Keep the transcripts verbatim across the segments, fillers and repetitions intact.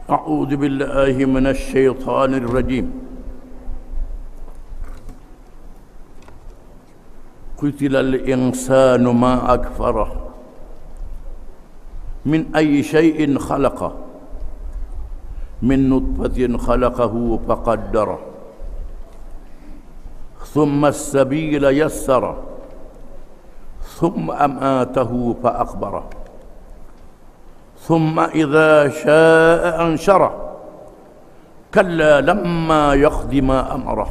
أعوذ بالله من الشيطان الرجيم. قتل الإنسان ما أكفره من أي شيء خلقه من نطفة خلقه فقدره ثم السبيل يسره ثم أماته فأقبره ثم إذا شاء أنشره كلا لما يقض ما أمره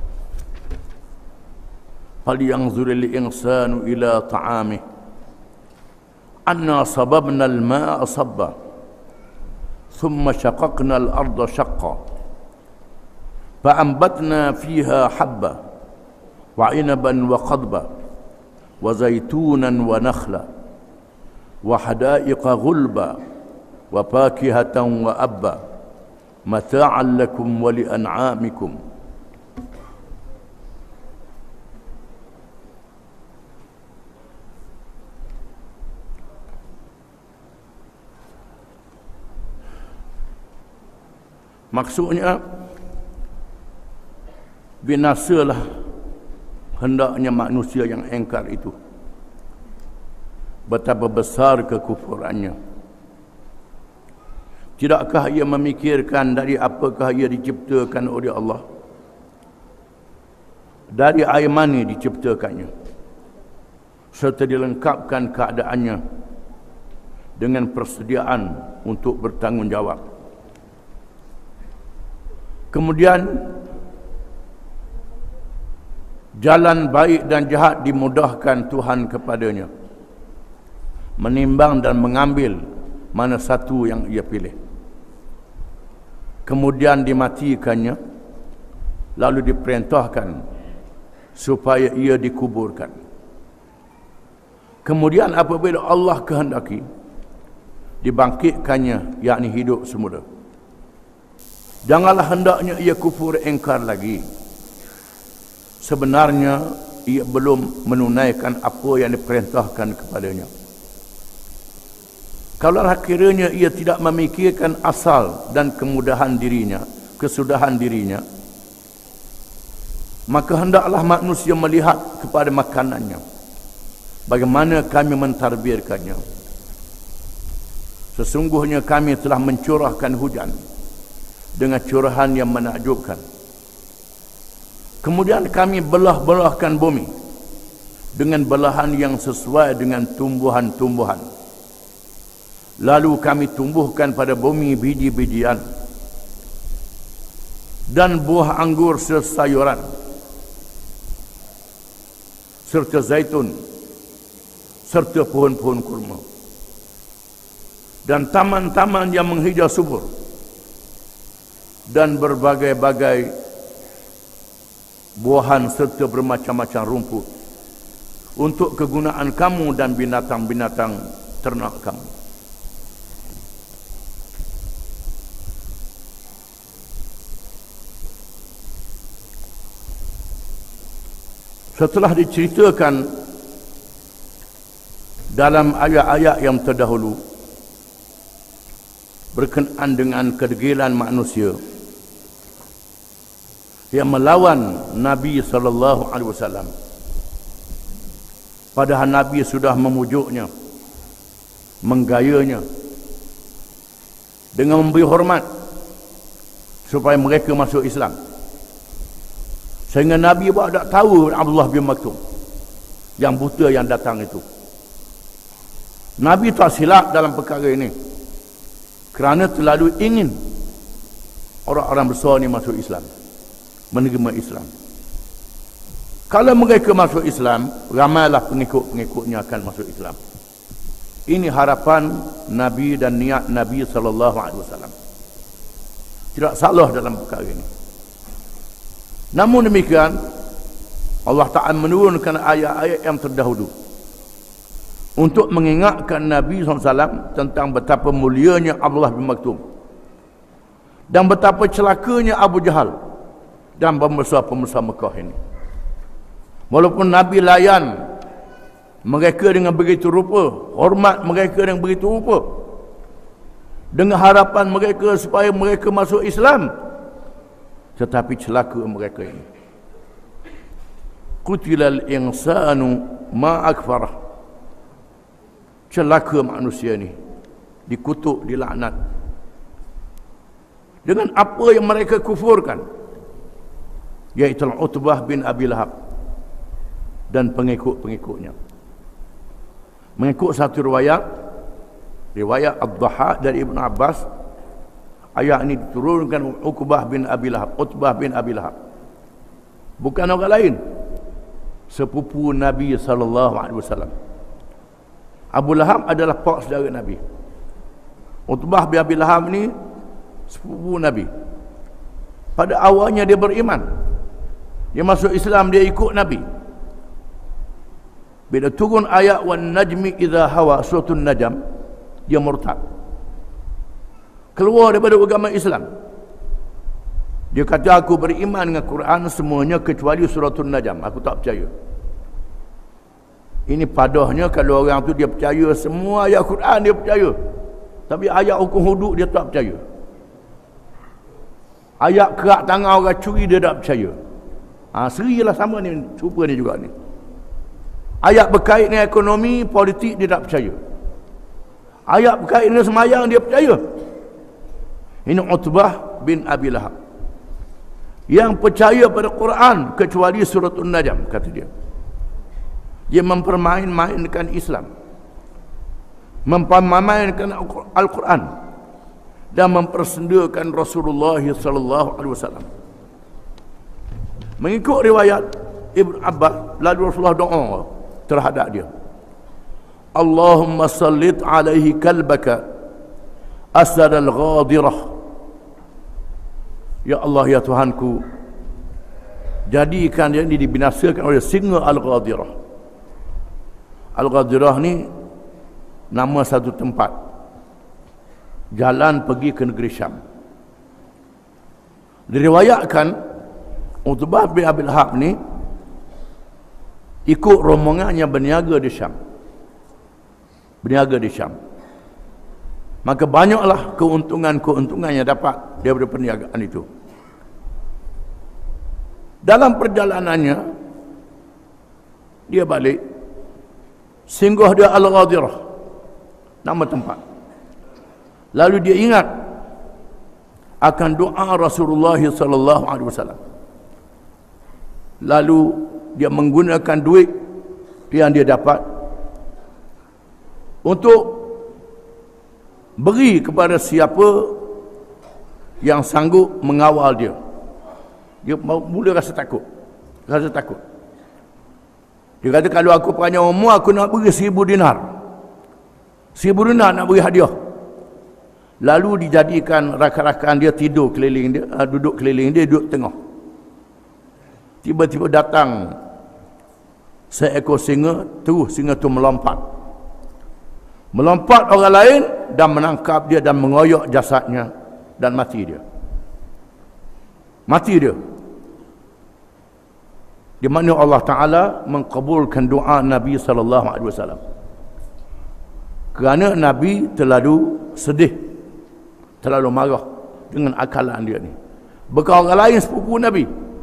فلينظر الإنسان إلى طعامه أنا صببنا الماء صبا ثم شققنا الأرض شقا فأنبتنا فيها حبا وعنبا وقضبا وزيتونا ونخلا وحدائق غلبا وفاكهة وأبا متاعا لكم ولأنعامكم. Maksudnya binasalah hendaknya manusia yang engkar itu. Betapa besar kekufurannya. Tidakkah ia memikirkan dari apakah ia diciptakan oleh Allah? Dari air mani diciptakannya, serta dilengkapkan keadaannya dengan persediaan untuk bertanggungjawab. Kemudian jalan baik dan jahat dimudahkan Tuhan kepadanya, menimbang dan mengambil mana satu yang ia pilih. Kemudian dimatikannya, lalu diperintahkan supaya ia dikuburkan. Kemudian apabila Allah kehendaki, dibangkitkannya, yakni hidup semula. Janganlah hendaknya ia kufur engkar lagi. Sebenarnya ia belum menunaikan apa yang diperintahkan kepadanya. Kalau kiranya ia tidak memikirkan asal dan kemudahan dirinya, kesudahan dirinya, maka hendaklah manusia melihat kepada makanannya, bagaimana kami mentadbirkannya. Sesungguhnya kami telah mencurahkan hujan dengan curahan yang menakjubkan. Kemudian kami belah-belahkan bumi dengan belahan yang sesuai dengan tumbuhan-tumbuhan. Lalu kami tumbuhkan pada bumi biji-bijian dan buah anggur sesayuran, serta zaitun, serta pohon-pohon kurma, dan taman-taman yang menghijau subur, dan berbagai-bagai buahan serta bermacam-macam rumput untuk kegunaan kamu dan binatang-binatang ternak kamu. Setelah diceritakan dalam ayat-ayat yang terdahulu berkenaan dengan kedegilan manusia yang melawan Nabi sallallahu alaihi wasallam, padahal Nabi sudah memujuknya, menggayanya dengan memberi hormat supaya mereka masuk Islam. Sehingga Nabi pun tak tahu Abdullah bin Maktum yang buta yang datang itu. Nabi tak silap dalam perkara ini, kerana terlalu ingin orang-orang besar ni masuk Islam, menerima Islam. Kalau mereka masuk Islam, ramailah pengikut-pengikutnya akan masuk Islam. Ini harapan Nabi dan niat Nabi sallallahu alaihi wasallam. Tidak salah dalam perkara ini. Namun demikian, Allah Ta'ala menurunkan ayat-ayat yang terdahulu untuk mengingatkan Nabi sallallahu alaihi wasallam tentang betapa mulianya Abdullah bin Maktum dan betapa celakanya Abu Jahal dan pembesar-pembesar Mekah ini. Walaupun Nabi layan mereka dengan begitu rupa, hormat mereka dengan begitu rupa, dengan harapan mereka supaya mereka masuk Islam, tetapi celaka mereka ini. Qutilal insanu ma akfarah, celaka manusia ni, dikutuk, dilaknat dengan apa yang mereka kufurkan, iaitu Utbah bin Abi Lahab dan pengikut-pengikutnya. Mengikut satu riwayat, riwayat Ad-Dhahhak dari Ibn Abbas, ayat ini diturunkan Uqbah bin Abi Lahab, Utbah bin Abi Lahab, bukan orang lain, sepupu Nabi sallallahu alaihi wasallam. Abu Lahab adalah pak saudara Nabi. Utbah bin Abi Lahab ni sepupu Nabi. Pada awalnya dia beriman, dia masuk Islam, dia ikut Nabi. Bila turun ayat wan najmi idza hawa, suratul Najm, dia murtad, keluar daripada agama Islam. Dia kata, aku beriman dengan Quran semuanya kecuali suratul Najm, aku tak percaya. Ini padahnya kalau orang tu dia percaya semua ayat Quran, dia percaya, tapi ayat hukum hudud dia tak percaya. Ayat kerak tangan orang curi dia tak percaya. Ha, serilah sama ni, cuba ni juga ni. Ayat berkait dengan ekonomi, politik dia tak percaya. Ayat berkait dengan semayang dia percaya. Ini Utbah bin Abi Lahab yang percaya pada Quran kecuali surat An-Najm, kata dia. Dia mempermain-mainkan Islam, mempermainkan Al-Quran, dan mempersendakan Rasulullah sallallahu alaihi wasallam. Mengikut riwayat Ibn Abbas, lalu Rasulullah doa terhadap dia, Allahumma sallit alaihi kalbaka asad al-ghadirah. Ya Allah, ya Tuhanku, jadikan dia ini dibinasakan oleh singa al-ghadirah. Al-ghadirah ni nama satu tempat, jalan pergi ke negeri Syam. Diriwayatkan Utbah bin Abi Lahab ni ikut rombongannya berniaga di Syam. Berniaga di Syam. Maka banyaklah keuntungan-keuntungan yang dapat daripada perniagaan itu. Dalam perjalanannya, dia balik, singgah dia Al-Ghadirah, nama tempat. Lalu dia ingat akan doa Rasulullah sallallahu alaihi wasallam. Lalu dia menggunakan duit yang dia dapat untuk beri kepada siapa yang sanggup mengawal dia. Dia mula rasa takut. Rasa takut. Dia kata, kalau aku panjang umur, aku nak beri seribu dinar. Seribu dinar nak beri hadiah. Lalu dijadikan rakan-rakan dia tidur keliling dia, duduk keliling dia, duduk tengah. Tiba-tiba datang seekor singa, terus singa tu melompat. Melompat orang lain dan menangkap dia dan mengoyak jasadnya dan mati dia. Mati dia. Di mana Allah Ta'ala mengkabulkan doa Nabi sallallahu alaihi wasallam. Kerana Nabi terlalu sedih, terlalu marah dengan akalan dia ni. Bukan orang lain sepupu Nabi.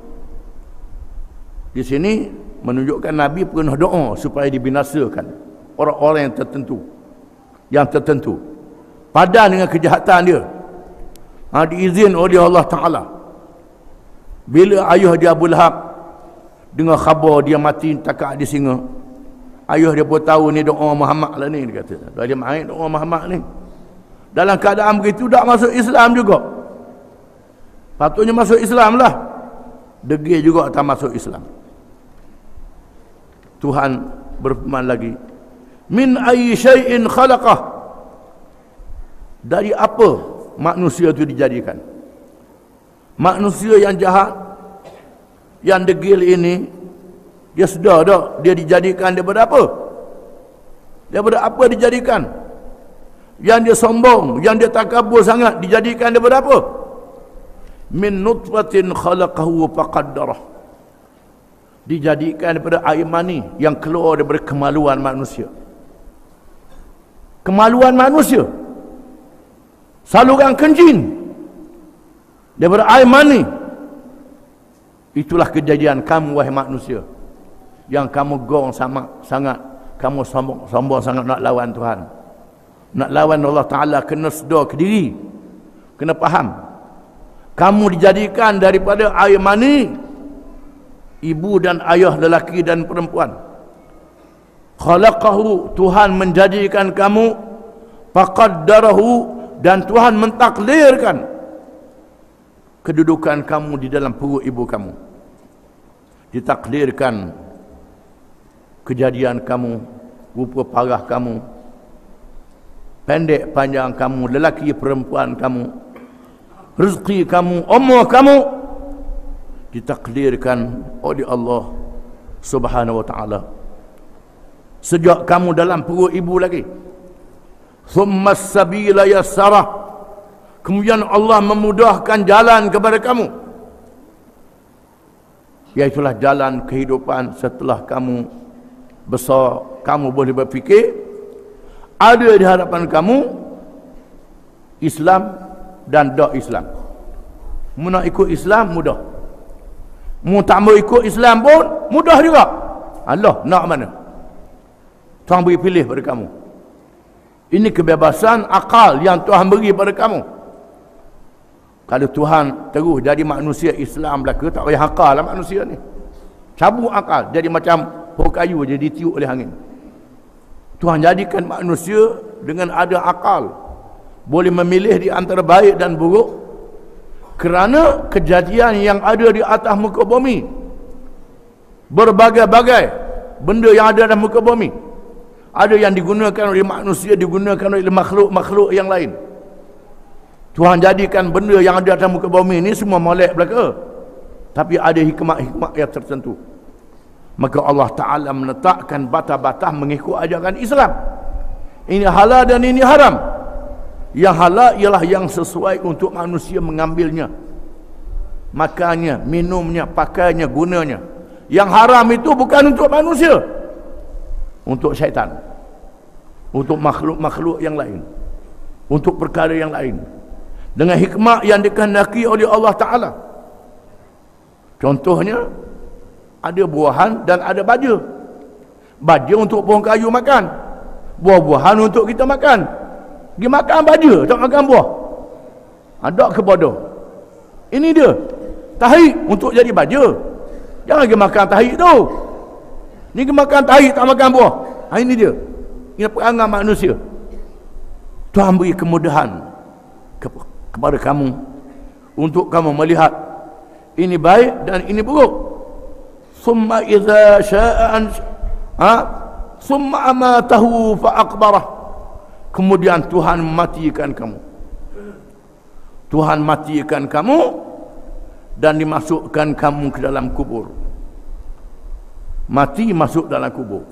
Di sini menunjukkan Nabi pernah doa supaya dibinasakan orang-orang yang tertentu, yang tertentu padan dengan kejahatan dia. Ha, diizin oleh Allah Ta'ala. Bila ayah dia Abu Lahab dengar khabar dia mati takak di singa, ayah dia pun tahu ni doa Muhammad lah ni, dia kata. Dia main doa Muhammad ni. Dalam keadaan begitu tak masuk Islam juga. Patutnya masuk Islam lah. Degil juga tak masuk Islam. Tuhan berfirman lagi, min ayyi syai'in khalaqah, dari apa manusia itu dijadikan. Manusia yang jahat, yang degil ini, dia sedar tak dia dijadikan daripada apa? Daripada apa dijadikan? Yang dia sombong, yang dia takabur sangat, dijadikan daripada apa? Min nutfatin khalaqahu faqaddarah, dijadikan daripada air mani yang keluar daripada kemaluan manusia. Kemaluan manusia. saluran kencing daripada air mani. Itulah kejadian kamu wahai manusia, yang kamu gong sama sangat, kamu sombong, sombong sangat nak lawan Tuhan, nak lawan Allah Ta'ala. Kena sedar ke diri, kena faham, kamu dijadikan daripada air mani, ibu dan ayah lelaki dan perempuan. Khalaqahu, Tuhan menjadikan kamu, faqaddarahu, dan Tuhan mentakdirkan kedudukan kamu di dalam perut ibu kamu. Ditakdirkan kejadian kamu, rupa parah kamu, pendek panjang kamu, lelaki perempuan kamu, rezeki kamu, umur kamu, ditakdirkan oleh Allah Subhanahu wa ta'ala sejak kamu dalam perut ibu lagi. Thumma as-sabila yassarah, kemudian Allah memudahkan jalan kepada kamu, iaitulah jalan kehidupan setelah kamu besar. Kamu boleh berfikir ada di hadapan kamu Islam dan tak Islam. Mu nak ikut Islam mudah, mu tak mau ikut Islam pun mudah juga. Allah nak mana, Tuhan beri pilih pada kamu. Ini kebebasan akal yang Tuhan beri pada kamu. Kalau Tuhan terus jadi manusia Islam belaka, tak payah akal lah manusia ni. Cabut akal, jadi macam pokok kayu je ditiup oleh angin. Tuhan jadikan manusia dengan ada akal, boleh memilih di antara baik dan buruk, kerana kejadian yang ada di atas muka bumi, berbagai-bagai benda yang ada dalam muka bumi, ada yang digunakan oleh manusia, digunakan oleh makhluk-makhluk yang lain. Tuhan jadikan benda yang ada dalam muka bumi ini semua molek belaka, tapi ada hikmah-hikmah yang tertentu. Maka Allah Ta'ala menetapkan batas-batas mengikut ajaran Islam. Ini halal dan ini haram. Yang halal ialah yang sesuai untuk manusia mengambilnya, makannya, minumnya, pakainya, gunanya. Yang haram itu bukan untuk manusia, untuk syaitan, untuk makhluk-makhluk yang lain, untuk perkara yang lain, dengan hikmah yang dikehendaki oleh Allah Ta'ala. Contohnya, ada buahan dan ada baja. Baja untuk pohon kayu makan, buah-buahan untuk kita makan. Dia makan baja, tak makan buah. Ada ke bodoh? Ini dia tahi untuk jadi baja. Jangan pergi makan tahi tu. Ni pergi makan tahi tak makan buah. Ha, ini dia. Ini perangai manusia. Tuhan beri kemudahan ke, kepada kamu untuk kamu melihat ini baik dan ini buruk. Summa idza syaa'a ha summa amatahu fa aqbarah, kemudian Tuhan matikan kamu. Tuhan matikan kamu dan dimasukkan kamu ke dalam kubur. Mati masuk dalam kubur.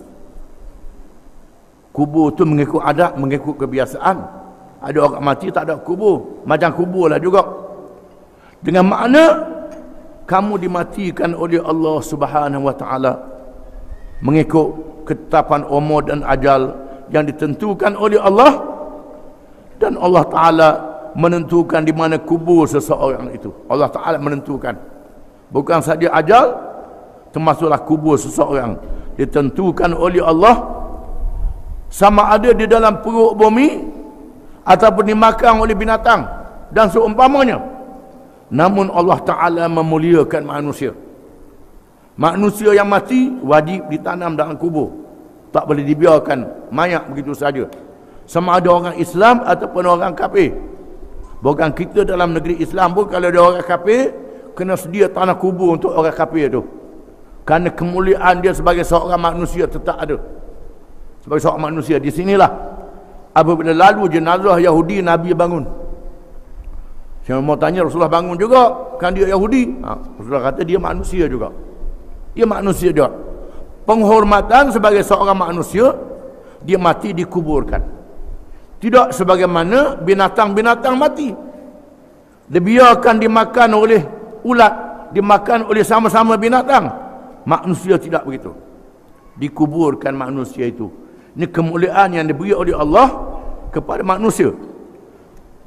Kubur tu mengikut adat, mengikut kebiasaan. Ada orang mati tak ada kubur, macam kubur lah juga. Dengan makna kamu dimatikan oleh Allah Subhanahu wa ta'ala mengikut ketetapan umur dan ajal yang ditentukan oleh Allah, dan Allah Ta'ala menentukan di mana kubur seseorang itu. Allah Ta'ala menentukan, bukan saja ajal, termasuklah kubur seseorang ditentukan oleh Allah, sama ada di dalam perut bumi ataupun dimakan oleh binatang dan seumpamanya. Namun Allah Ta'ala memuliakan manusia. Manusia yang mati wajib ditanam dalam kubur, tak boleh dibiarkan mayat begitu saja, sama ada orang Islam ataupun orang kafir. Bukan kita dalam negeri Islam pun, kalau ada orang kafir, kena sedia tanah kubur untuk orang kafir tu, kerana kemuliaan dia sebagai seorang manusia tetap ada. Sebagai seorang manusia. Di sinilah apabila lalu jenazah Yahudi, Nabi bangun. Saya mau tanya, Rasulullah bangun juga, kan dia Yahudi. Ha, Rasulullah kata dia manusia juga. Dia manusia juga. Penghormatan sebagai seorang manusia, dia mati dikuburkan. Tidak sebagaimana binatang-binatang mati, dibiarkan dimakan oleh ulat, dimakan oleh sama-sama binatang. Manusia tidak begitu. Dikuburkan manusia itu. Ini kemuliaan yang diberi oleh Allah kepada manusia.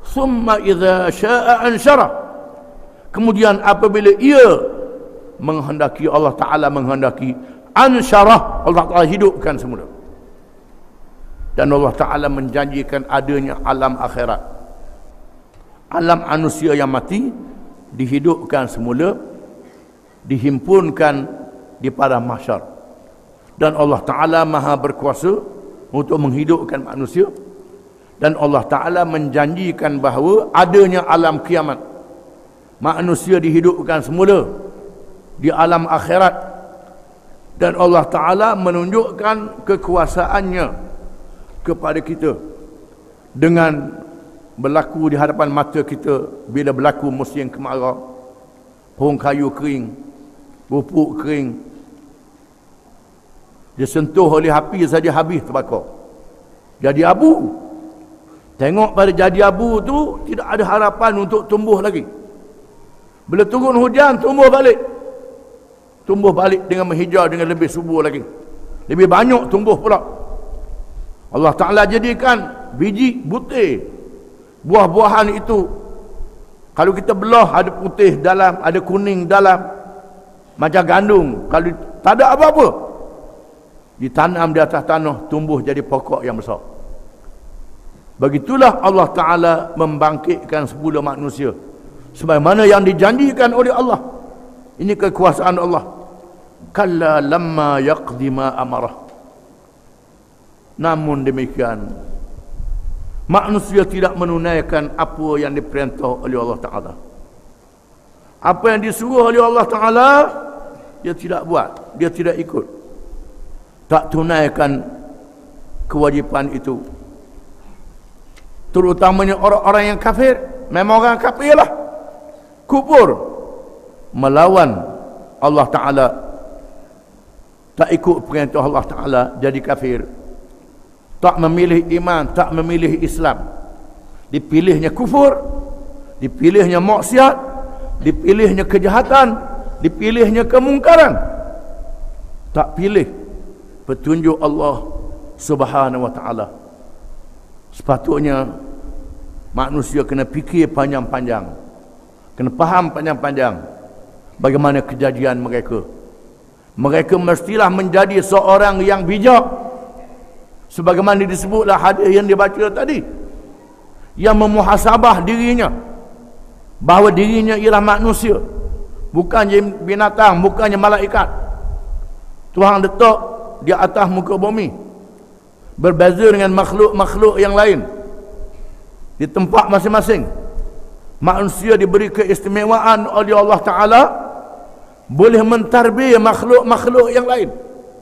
Thumma idza syaa'a ansyara. Kemudian apabila ia menghendaki, Allah Ta'ala menghendaki, ansyarah, Allah Ta'ala hidupkan semula. Dan Allah Ta'ala menjanjikan adanya alam akhirat. Alam manusia yang mati dihidupkan semula, dihimpunkan di padang mahsyar. Dan Allah Ta'ala maha berkuasa untuk menghidupkan manusia. Dan Allah Ta'ala menjanjikan bahawa adanya alam kiamat. Manusia dihidupkan semula di alam akhirat. Dan Allah Ta'ala menunjukkan kekuasaannya kepada kita dengan berlaku di hadapan mata kita. Bila berlaku musim kemarau, pohon kayu kering, pupuk kering, dia sentuh oleh api saja habis terbakar, jadi abu. Tengok pada jadi abu tu tidak ada harapan untuk tumbuh lagi. Bila turun hujan, tumbuh balik, tumbuh balik dengan menghijau, dengan lebih subur lagi, lebih banyak tumbuh pula. Allah Ta'ala jadikan biji butir buah-buahan itu, kalau kita belah ada putih dalam, ada kuning dalam, macam gandum. Kalau tak ada apa-apa, ditanam di atas tanah, tumbuh jadi pokok yang besar. Begitulah Allah Ta'ala membangkitkan semula manusia sebagaimana yang dijanjikan oleh Allah. Ini kekuasaan Allah. Kalla lamma yaqdi ma amarah. Namun demikian, manusia tidak menunaikan apa yang diperintah oleh Allah Ta'ala. Apa yang disuruh oleh Allah Ta'ala, dia tidak buat, dia tidak ikut, tak tunaikan kewajipan itu. Terutamanya orang-orang yang kafir. Memang orang kafir lah, kufur, melawan Allah Ta'ala, tak ikut perintah Allah Ta'ala, jadi kafir. Tak memilih iman, tak memilih Islam. Dipilihnya kufur, dipilihnya maksiat, dipilihnya kejahatan, dipilihnya kemungkaran. Tak pilih petunjuk Allah Subhanahu wa Ta'ala. Sepatutnya manusia kena fikir panjang-panjang, kena faham panjang-panjang bagaimana kejadian mereka. Mereka mestilah menjadi seorang yang bijak, sebagaimana disebutlah hadis yang dibaca tadi, yang memuhasabah dirinya bahawa dirinya ialah manusia, bukannya binatang, bukannya malaikat. Tuhan letak di atas muka bumi, berbeza dengan makhluk-makhluk yang lain di tempat masing-masing. Manusia diberi keistimewaan oleh Allah Ta'ala, boleh mentarbiyah makhluk-makhluk yang lain.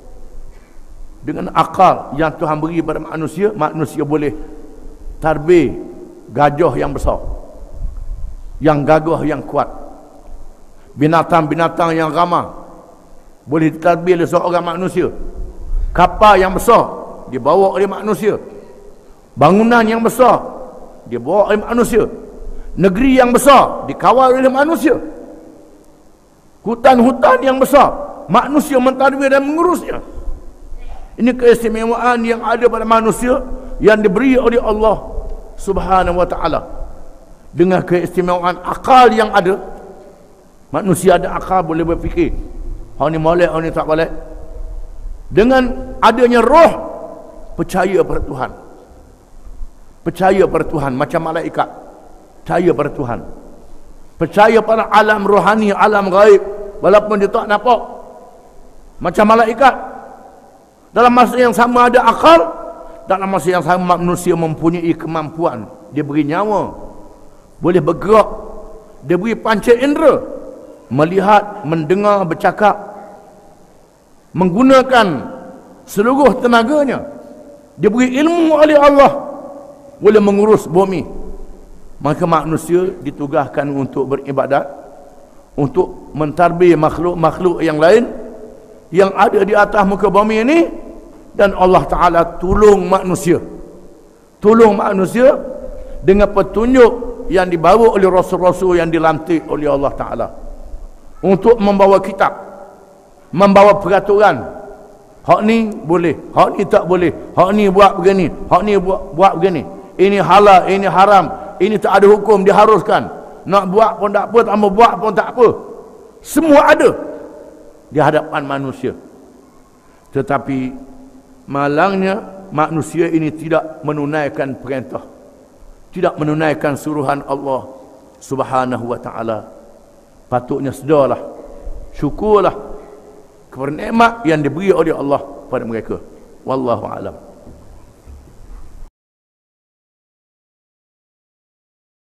Dengan akal yang Tuhan beri pada manusia, manusia boleh tarbiyah gajah yang besar, yang gagah, yang kuat. Binatang-binatang yang ramah boleh ditarbiyah oleh seorang manusia. Kapal yang besar dibawa oleh manusia. Bangunan yang besar dibawa oleh manusia. Negeri yang besar dikawal oleh manusia. Hutan-hutan yang besar manusia mentarbiyah dan mengurusnya. Ini keistimewaan yang ada pada manusia yang diberi oleh Allah Subhanahu wa Ta'ala. Dengan keistimewaan akal yang ada, manusia ada akal, boleh berfikir. Hang ni molek, hang ni tak molek. Dengan adanya roh, percaya pada Tuhan. Percaya pada Tuhan macam malaikat. Percaya pada Tuhan. Percaya pada alam rohani, alam gaib, walaupun dia tak nampak. Macam malaikat. Dalam masa yang sama ada akal, dalam masa yang sama manusia mempunyai kemampuan. Dia beri nyawa, boleh bergerak, dia beri panca indera, melihat, mendengar, bercakap, menggunakan seluruh tenaganya. Dia beri ilmu oleh Allah, boleh mengurus bumi. Maka manusia ditugaskan untuk beribadat, untuk mentarbiyah makhluk-makhluk yang lain yang ada di atas muka bumi ini. Dan Allah Ta'ala tolong manusia, tolong manusia dengan petunjuk yang dibawa oleh Rasul-Rasul yang dilantik oleh Allah Ta'ala untuk membawa kitab, membawa peraturan. Hak ni boleh, hak ni tak boleh, hak ni buat begini, hak ni buat, buat begini, ini halal, ini haram, ini tak ada hukum diharuskan. Nak buat pun tak apa, tak mau buat pun tak apa. Semua ada di hadapan manusia. Tetapi malangnya manusia ini tidak menunaikan perintah, tidak menunaikan suruhan Allah Subhanahu wa taala. Patutnya sedarlah, syukurlah kepada nikmat yang diberi oleh Allah pada mereka. Wallahu a'lam.